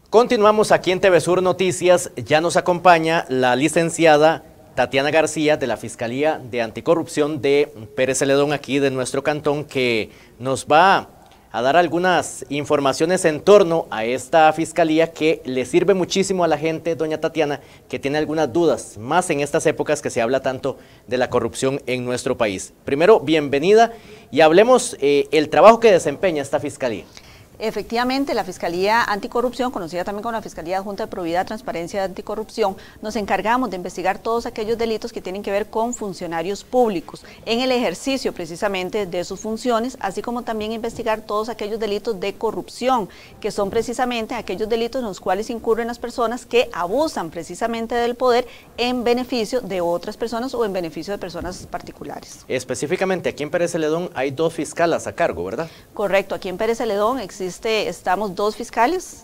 Continuamos aquí en TV Sur Noticias. Ya nos acompaña la licenciada Tatiana García de la Fiscalía de Anticorrupción de Pérez Celedón, aquí de nuestro cantón, que nos va a dar algunas informaciones en torno a esta fiscalía que le sirve muchísimo a la gente, doña Tatiana, que tiene algunas dudas, más en estas épocas que se habla tanto de la corrupción en nuestro país. Primero, bienvenida y hablemos el trabajo que desempeña esta fiscalía. Efectivamente, la Fiscalía Anticorrupción, conocida también como la Fiscalía Junta de Probidad, Transparencia y Anticorrupción, nos encargamos de investigar todos aquellos delitos que tienen que ver con funcionarios públicos, en el ejercicio precisamente de sus funciones, así como también investigar todos aquellos delitos de corrupción, que son precisamente aquellos delitos en los cuales incurren las personas que abusan precisamente del poder en beneficio de otras personas o en beneficio de personas particulares. Específicamente aquí en Pérez Celedón hay 2 fiscalas a cargo, ¿verdad? Correcto, aquí en Pérez Celedón estamos dos fiscales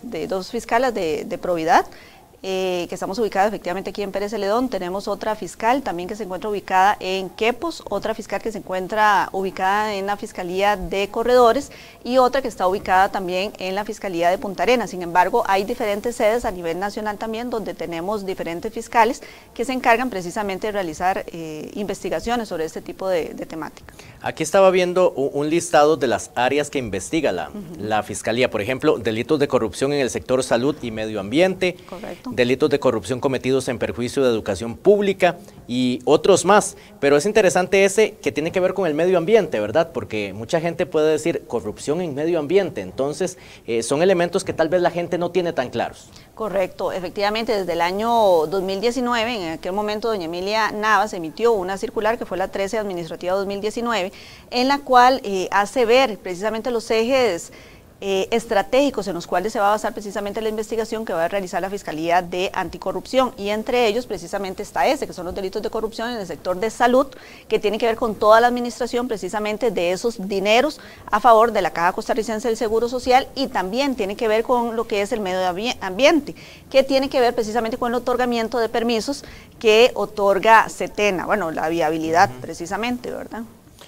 de probidad, que estamos ubicadas efectivamente aquí en Pérez Celedón. Tenemos otra fiscal también que se encuentra ubicada en Quepos, otra fiscal que se encuentra ubicada en la Fiscalía de Corredores y otra que está ubicada también en la Fiscalía de Punta Arenas. Sin embargo, hay diferentes sedes a nivel nacional también donde tenemos diferentes fiscales que se encargan precisamente de realizar investigaciones sobre este tipo de temática. Aquí estaba viendo un listado de las áreas que investiga la Fiscalía, por ejemplo, delitos de corrupción en el sector salud y medio ambiente. Correcto. Delitos de corrupción cometidos en perjuicio de educación pública y otros más, pero es interesante ese que tiene que ver con el medio ambiente, ¿verdad? Porque mucha gente puede decir corrupción en medio ambiente, entonces son elementos que tal vez la gente no tiene tan claros. Correcto, efectivamente desde el año 2019, en aquel momento doña Emilia Navas emitió una circular que fue la 13 Administrativa 2019, en la cual hace ver precisamente los ejes estratégicos en los cuales se va a basar precisamente la investigación que va a realizar la Fiscalía de Anticorrupción, y entre ellos precisamente está que son los delitos de corrupción en el sector de salud, que tiene que ver con toda la administración precisamente de esos dineros a favor de la Caja Costarricense del Seguro Social, y también tiene que ver con lo que es el medio ambiente, que tiene que ver precisamente con el otorgamiento de permisos que otorga Setena, bueno, la viabilidad precisamente, ¿verdad?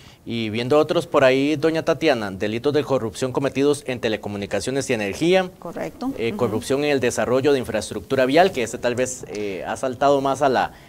Y viendo otros por ahí, doña Tatiana, delitos de corrupción cometidos en telecomunicaciones y energía. Correcto. Corrupción en el desarrollo de infraestructura vial, que ese tal vez ha saltado más a la...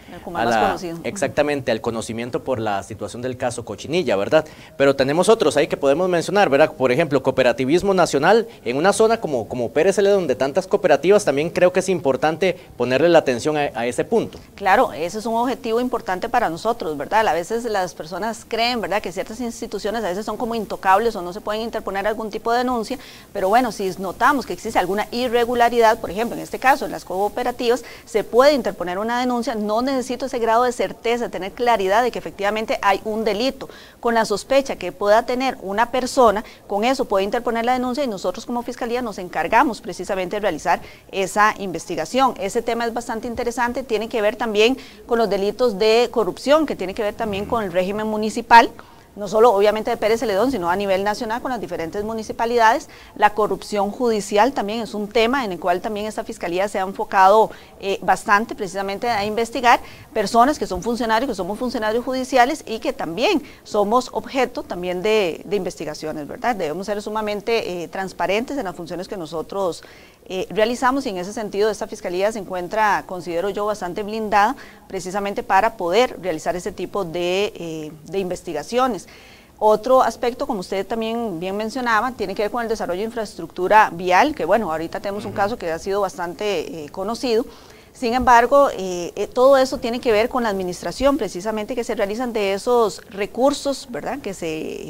Exactamente, al conocimiento por la situación del caso Cochinilla, ¿verdad? Pero tenemos otros ahí que podemos mencionar, ¿verdad? Por ejemplo, cooperativismo nacional en una zona como Pérez Celedón, donde tantas cooperativas, también creo que es importante ponerle la atención a ese punto. Claro, ese es un objetivo importante para nosotros, ¿verdad? A veces las personas creen, ¿verdad?, que ciertas instituciones a veces son como intocables o no se pueden interponer algún tipo de denuncia, pero bueno, si notamos que existe alguna irregularidad, por ejemplo, en este caso, en las cooperativas, se puede interponer una denuncia. No necesito ese grado de certeza, tener claridad de que efectivamente hay un delito. Con la sospecha que pueda tener una persona, con eso puede interponer la denuncia y nosotros como Fiscalía nos encargamos precisamente de realizar esa investigación. Ese tema es bastante interesante, tiene que ver también con los delitos de corrupción, que tiene que ver también con el régimen municipal, no solo obviamente de Pérez Celedón, sino a nivel nacional con las diferentes municipalidades. La corrupción judicial también es un tema en el cual también esta Fiscalía se ha enfocado bastante precisamente a investigar personas que son funcionarios, que somos funcionarios judiciales y que también somos objeto también de investigaciones, ¿verdad? Debemos ser sumamente transparentes en las funciones que nosotros realizamos, y en ese sentido esta Fiscalía se encuentra, considero yo, bastante blindada precisamente para poder realizar ese tipo de investigaciones. Otro aspecto, como usted también bien mencionaba, tiene que ver con el desarrollo de infraestructura vial, que bueno, ahorita tenemos un caso que ha sido bastante conocido. Sin embargo, todo eso tiene que ver con la administración precisamente que se realizan de esos recursos, ¿verdad?, que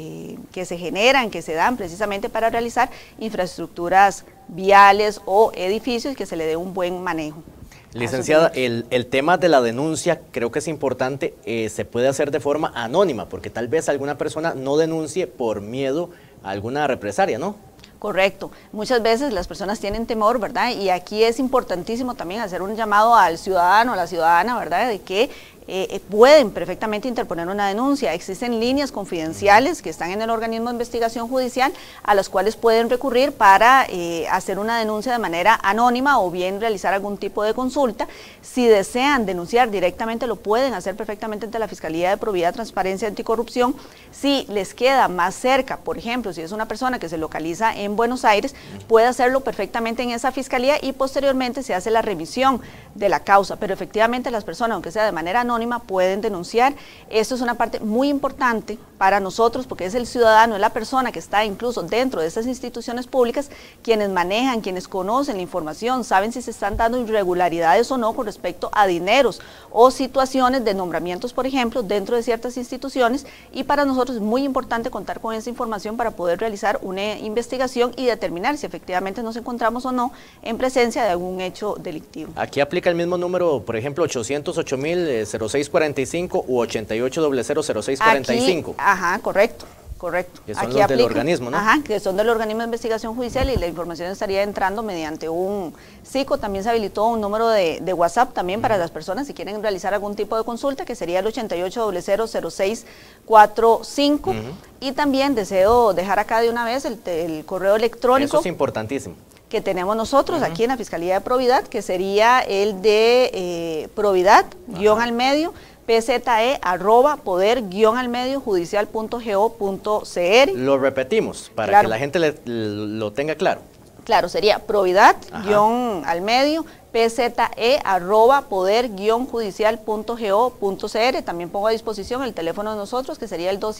se generan, que se dan precisamente para realizar infraestructuras viales o edificios, y que se le dé un buen manejo. Licenciada, el tema de la denuncia creo que es importante, se puede hacer de forma anónima, porque tal vez alguna persona no denuncie por miedo a alguna represalia, ¿no? Correcto, muchas veces las personas tienen temor, ¿verdad? Y aquí es importantísimo también hacer un llamado al ciudadano, a la ciudadana, ¿verdad?, de que pueden perfectamente interponer una denuncia. Existen líneas confidenciales que están en el organismo de investigación judicial a las cuales pueden recurrir para hacer una denuncia de manera anónima o bien realizar algún tipo de consulta. Si desean denunciar directamente, lo pueden hacer perfectamente ante la Fiscalía de Probidad, Transparencia y Anticorrupción. Si les queda más cerca, por ejemplo, si es una persona que se localiza en Buenos Aires, puede hacerlo perfectamente en esa fiscalía y posteriormente se hace la revisión de la causa. Pero efectivamente las personas, aunque sea de manera anónima, pueden denunciar. Esto es una parte muy importante para nosotros porque es el ciudadano, es la persona que está incluso dentro de estas instituciones públicas quienes manejan, quienes conocen la información, saben si se están dando irregularidades o no con respecto a dineros o situaciones de nombramientos, por ejemplo, dentro de ciertas instituciones, y para nosotros es muy importante contar con esa información para poder realizar una investigación y determinar si efectivamente nos encontramos o no en presencia de algún hecho delictivo. Aquí aplica el mismo número, por ejemplo, 808.00645 u 88000645. Ajá, correcto. Correcto. Que son los del organismo, ¿no? Ajá, que son del organismo de investigación judicial y la información estaría entrando mediante un SICO. También se habilitó un número de WhatsApp también para las personas si quieren realizar algún tipo de consulta, que sería el 88000645. Y también deseo dejar acá de una vez el correo electrónico. Eso es importantísimo. Que tenemos nosotros aquí en la Fiscalía de Probidad, que sería el de Probidad, guión al medio, pze@poder-almediojudicial.go.cr. Lo repetimos para que la gente lo tenga claro. Claro, sería Probidad, guión al medio, pze@poder-judicial.go.cr. También pongo a disposición el teléfono de nosotros, que sería el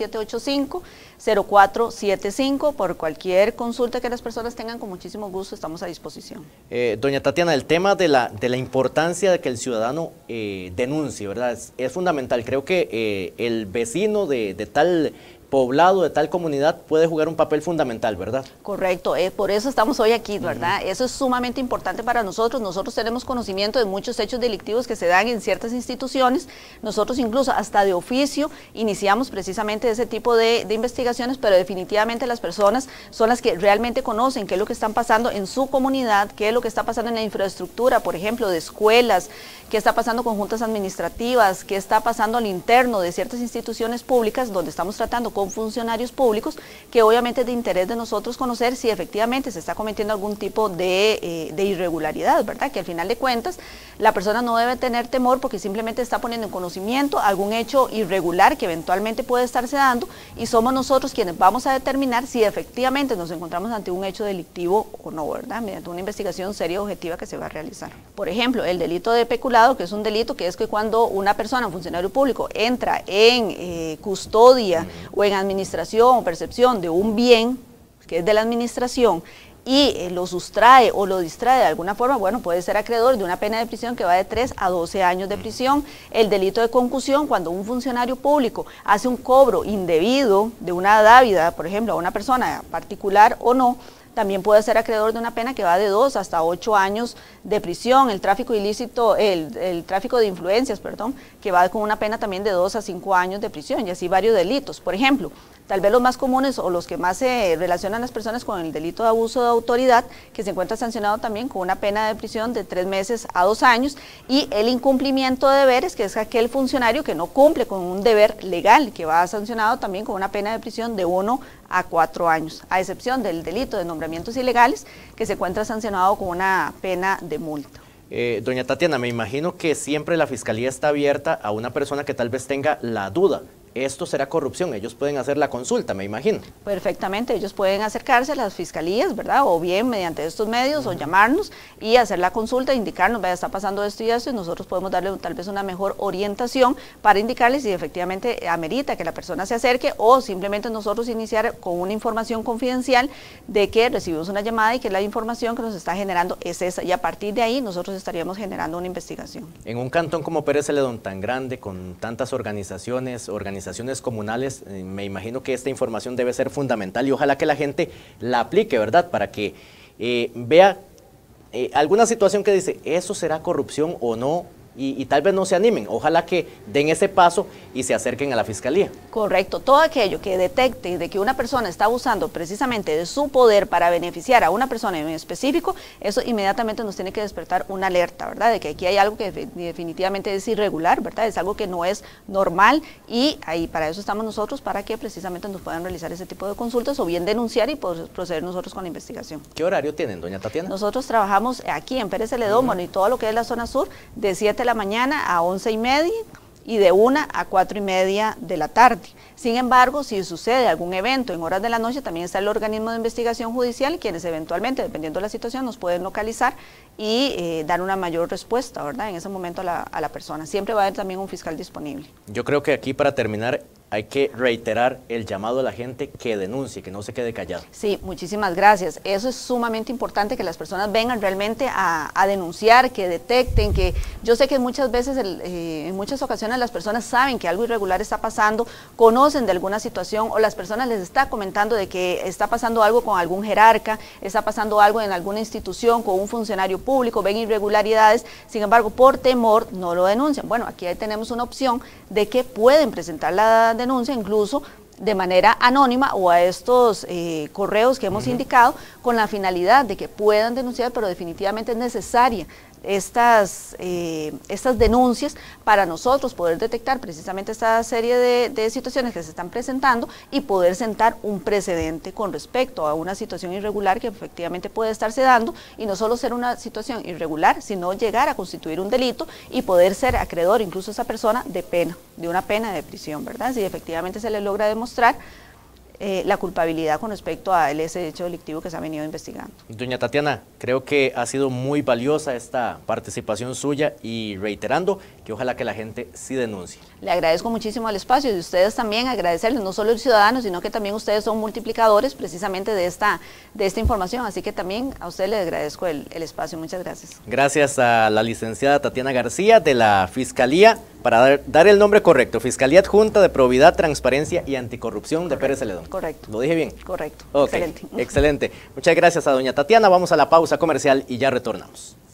2785-0475. Por cualquier consulta que las personas tengan, con muchísimo gusto estamos a disposición. Doña Tatiana, el tema de la importancia de que el ciudadano denuncie, ¿verdad? Es fundamental. Creo que el vecino de tal poblado, de tal comunidad, puede jugar un papel fundamental, ¿verdad? Correcto, por eso estamos hoy aquí, ¿verdad? Eso es sumamente importante para nosotros. Nosotros tenemos conocimiento de muchos hechos delictivos que se dan en ciertas instituciones. Nosotros incluso hasta de oficio iniciamos precisamente ese tipo de investigaciones, pero definitivamente las personas son las que realmente conocen qué es lo que están pasando en su comunidad, qué es lo que está pasando en la infraestructura, por ejemplo, de escuelas, qué está pasando con juntas administrativas, qué está pasando al interno de ciertas instituciones públicas donde estamos tratando con funcionarios públicos, que obviamente es de interés de nosotros conocer si efectivamente se está cometiendo algún tipo de irregularidad, ¿verdad? Que al final de cuentas la persona no debe tener temor porque simplemente está poniendo en conocimiento algún hecho irregular que eventualmente puede estarse dando, y somos nosotros quienes vamos a determinar si efectivamente nos encontramos ante un hecho delictivo o no, ¿verdad? Mediante una investigación seria y objetiva que se va a realizar. Por ejemplo, el delito de peculado, que es un delito que es que cuando una persona, un funcionario público, entra en custodia o en administración o percepción de un bien que es de la administración y lo sustrae o lo distrae de alguna forma, bueno, puede ser acreedor de una pena de prisión que va de 3 a 12 años de prisión. El delito de concusión, cuando un funcionario público hace un cobro indebido de una dávida, por ejemplo, a una persona particular o no, también puede ser acreedor de una pena que va de 2 hasta 8 años de prisión. El tráfico ilícito, el tráfico de influencias, perdón, que va con una pena también de 2 a 5 años de prisión, y así varios delitos. Por ejemplo, tal vez los más comunes o los que más se relacionan las personas con el delito de abuso de autoridad, que se encuentra sancionado también con una pena de prisión de 3 meses a 2 años, y el incumplimiento de deberes, que es aquel funcionario que no cumple con un deber legal, que va sancionado también con una pena de prisión de 1 a 4 años, a excepción del delito de nombramientos ilegales, que se encuentra sancionado con una pena de multa. Doña Tatiana, me imagino que siempre la Fiscalía está abierta a una persona que tal vez tenga la duda. Esto será corrupción, ellos pueden hacer la consulta, me imagino. Perfectamente, ellos pueden acercarse a las fiscalías, ¿verdad? O bien mediante estos medios o llamarnos y hacer la consulta, indicarnos, vea, está pasando esto y esto, y nosotros podemos darle tal vez una mejor orientación para indicarles si efectivamente amerita que la persona se acerque, o simplemente nosotros iniciar con una información confidencial de que recibimos una llamada y que la información que nos está generando es esa, y a partir de ahí nosotros estaríamos generando una investigación. En un cantón como Pérez Celedón, tan grande, con tantas organizaciones comunales, me imagino que esta información debe ser fundamental y ojalá que la gente la aplique, ¿verdad? Para que vea alguna situación que dice, ¿eso será corrupción o no? y tal vez no se animen. Ojalá que den ese paso y se acerquen a la fiscalía. Correcto, todo aquello que detecte de que una persona está abusando precisamente de su poder para beneficiar a una persona en específico, eso inmediatamente nos tiene que despertar una alerta, ¿verdad? De que aquí hay algo que definitivamente es irregular, ¿verdad? Es algo que no es normal y ahí para eso estamos nosotros, para que precisamente nos puedan realizar ese tipo de consultas o bien denunciar y proceder nosotros con la investigación. ¿Qué horario tienen, doña Tatiana? Nosotros trabajamos aquí en Pérez Celedón, bueno, y todo lo que es la zona sur, de 7 de la mañana a 11:30 y de 1 a 4:30 de la tarde. Sin embargo, si sucede algún evento en horas de la noche, también está el organismo de investigación judicial, quienes eventualmente, dependiendo de la situación, nos pueden localizar y dar una mayor respuesta, ¿verdad? En ese momento a la persona. Siempre va a haber también un fiscal disponible. Yo creo que aquí, para terminar, hay que reiterar el llamado a la gente que denuncie, que no se quede callado. Sí, muchísimas gracias. Eso es sumamente importante, que las personas vengan realmente a denunciar, que detecten, que yo sé que muchas veces, en muchas ocasiones las personas saben que algo irregular está pasando, conocen de alguna situación o las personas les está comentando de que está pasando algo con algún jerarca, está pasando algo en alguna institución con un funcionario público, ven irregularidades, sin embargo por temor no lo denuncian. Bueno, aquí tenemos una opción de que pueden presentar la denuncia incluso de manera anónima o a estos correos que hemos indicado, con la finalidad de que puedan denunciar, pero definitivamente es necesaria estas denuncias para nosotros poder detectar precisamente esta serie de situaciones que se están presentando y poder sentar un precedente con respecto a una situación irregular que efectivamente puede estarse dando, y no solo ser una situación irregular, sino llegar a constituir un delito y poder ser acreedor incluso a esa persona de una pena de prisión, ¿verdad? Si efectivamente se le logra demostrar la culpabilidad con respecto a ese hecho delictivo que se ha venido investigando. Doña Tatiana, creo que ha sido muy valiosa esta participación suya y reiterando que ojalá que la gente sí denuncie. Le agradezco muchísimo el espacio y ustedes también agradecerles, no solo el ciudadano, sino que también ustedes son multiplicadores precisamente de esta información, así que también a ustedes les agradezco el espacio. Muchas gracias. Gracias a la licenciada Tatiana García de la Fiscalía, para dar el nombre correcto, Fiscalía Adjunta de Probidad, Transparencia y Anticorrupción de Pérez Celedón. Correcto. ¿Lo dije bien? Correcto. Okay. Excelente. Excelente. Muchas gracias a doña Tatiana. Vamos a la pausa comercial y ya retornamos.